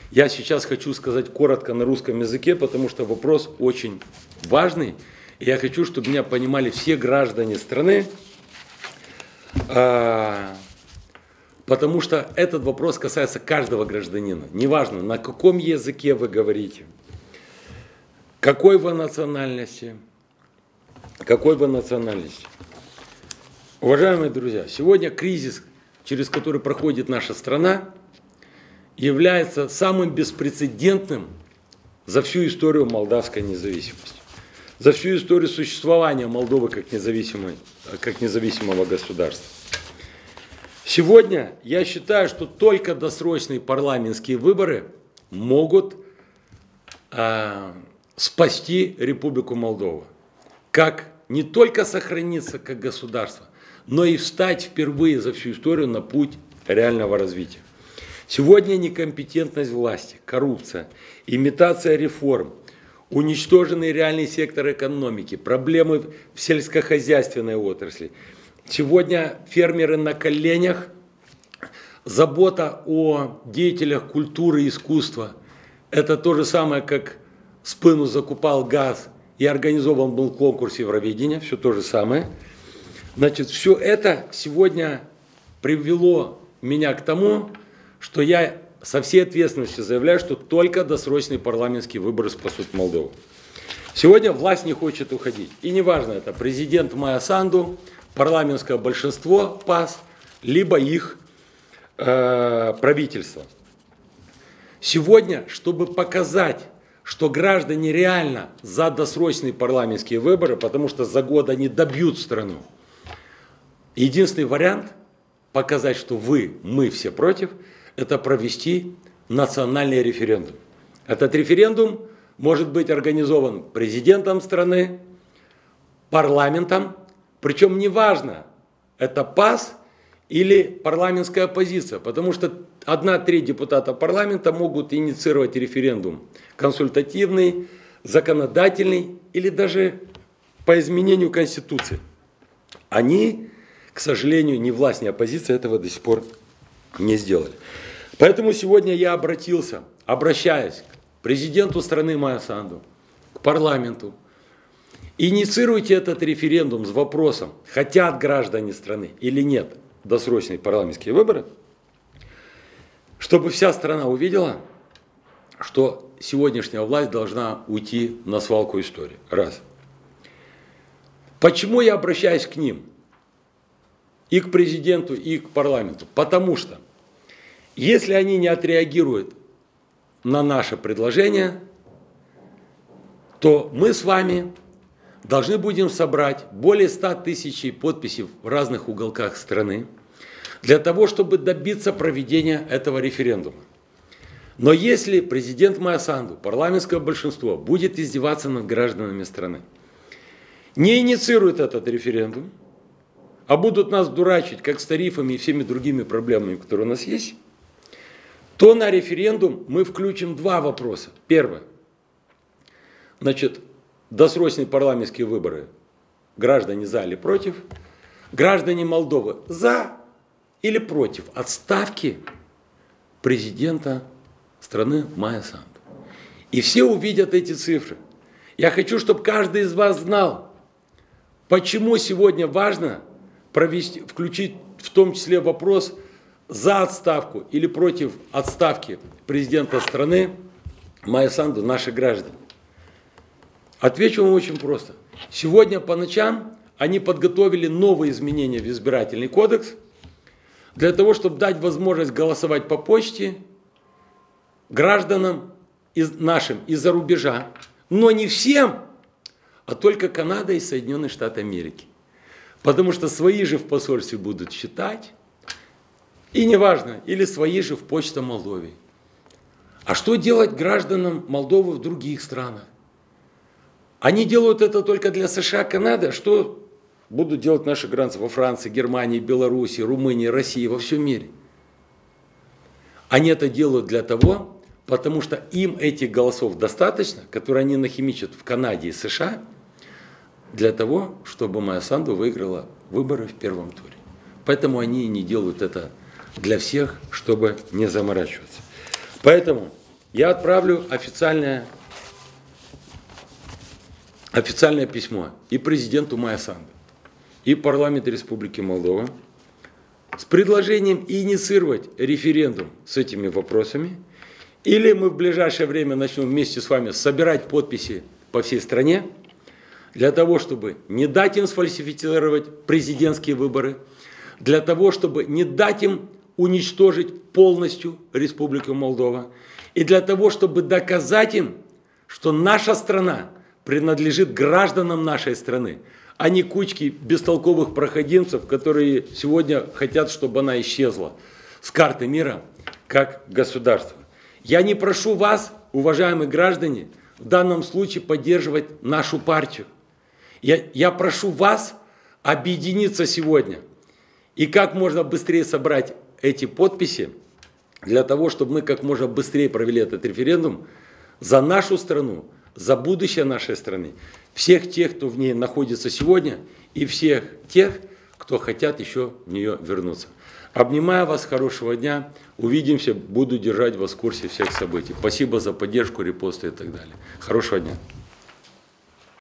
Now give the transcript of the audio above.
Я сейчас хочу сказать коротко на русском языке, потому что вопрос очень важный. И я хочу, чтобы меня понимали все граждане страны, потому что этот вопрос касается каждого гражданина. Неважно, на каком языке вы говорите, какой вы национальности. Уважаемые друзья, сегодня кризис, через который проходит наша страна, является самым беспрецедентным за всю историю молдавской независимости, за всю историю существования Молдовы как независимого государства. Сегодня я считаю, что только досрочные парламентские выборы могут спасти Республику Молдова, как не только сохраниться как государство, но и встать впервые за всю историю на путь реального развития. Сегодня некомпетентность власти, коррупция, имитация реформ, уничтоженный реальный сектор экономики, проблемы в сельскохозяйственной отрасли. Сегодня фермеры на коленях, забота о деятелях культуры и искусства. Это то же самое, как Спину закупал газ и организован был конкурс Евровидения, все то же самое. Значит, все это сегодня привело меня к тому, что я со всей ответственностью заявляю, что только досрочные парламентские выборы спасут Молдову. Сегодня власть не хочет уходить. И неважно, это президент Майя Санду, парламентское большинство ПАС, либо их правительство. Сегодня, чтобы показать, что граждане реально за досрочные парламентские выборы, потому что за год они добьют страну, единственный вариант показать, что мы все против, это провести национальный референдум. Этот референдум может быть организован президентом страны, парламентом, причем неважно, это ПАС или парламентская оппозиция, потому что 1/3 депутата парламента могут инициировать референдум консультативный, законодательный или даже по изменению Конституции. Они, к сожалению, ни власть, ни оппозиция этого до сих пор не сделали. Поэтому сегодня я обращаюсь к президенту страны Майя Санду, к парламенту. Инициируйте этот референдум с вопросом, хотят граждане страны или нет досрочные парламентские выборы, чтобы вся страна увидела, что сегодняшняя власть должна уйти на свалку истории. Раз. Почему я обращаюсь к ним? И к президенту, и к парламенту. Потому что, если они не отреагируют на наше предложение, то мы с вами должны будем собрать более 100 000 подписей в разных уголках страны для того, чтобы добиться проведения этого референдума. Но если президент Майя Санду, парламентское большинство, будет издеваться над гражданами страны, не инициирует этот референдум, а будут нас дурачить, как с тарифами и всеми другими проблемами, которые у нас есть, то на референдум мы включим два вопроса. Первое. Значит, досрочные парламентские выборы. Граждане за или против. Граждане Молдовы за или против отставки президента страны Майя Санду. И все увидят эти цифры. Я хочу, чтобы каждый из вас знал, почему сегодня важно включить в том числе вопрос за отставку или против отставки президента страны Майя Санду наши граждане. Отвечу вам очень просто. Сегодня по ночам они подготовили новые изменения в избирательный кодекс для того, чтобы дать возможность голосовать по почте гражданам нашим из-за рубежа, но не всем, а только Канада и Соединенные Штаты Америки. Потому что свои же в посольстве будут считать, и неважно, или свои же в Почта Молдовы. А что делать гражданам Молдовы в других странах? Они делают это только для США, Канады. Что будут делать наши граждане во Франции, Германии, Беларуси, Румынии, России, во всем мире? Они это делают для того, потому что им этих голосов достаточно, которые они нахимичат в Канаде и США, для того, чтобы Майя Санду выиграла выборы в первом туре. Поэтому они не делают это для всех, чтобы не заморачиваться. Поэтому я отправлю официальное письмо и президенту Майя Санду, и парламенту Республики Молдова с предложением инициировать референдум с этими вопросами, или мы в ближайшее время начнем вместе с вами собирать подписи по всей стране, для того, чтобы не дать им сфальсифицировать президентские выборы, для того, чтобы не дать им уничтожить полностью Республику Молдова, и для того, чтобы доказать им, что наша страна принадлежит гражданам нашей страны, а не кучке бестолковых проходимцев, которые сегодня хотят, чтобы она исчезла с карты мира как государство. Я не прошу вас, уважаемые граждане, в данном случае поддерживать нашу партию. Я прошу вас объединиться сегодня и как можно быстрее собрать эти подписи для того, чтобы мы как можно быстрее провели этот референдум за нашу страну, за будущее нашей страны, всех тех, кто в ней находится сегодня, и всех тех, кто хотят еще в нее вернуться. Обнимаю вас, хорошего дня, увидимся, буду держать вас в курсе всех событий. Спасибо за поддержку, репосты и так далее. Хорошего дня.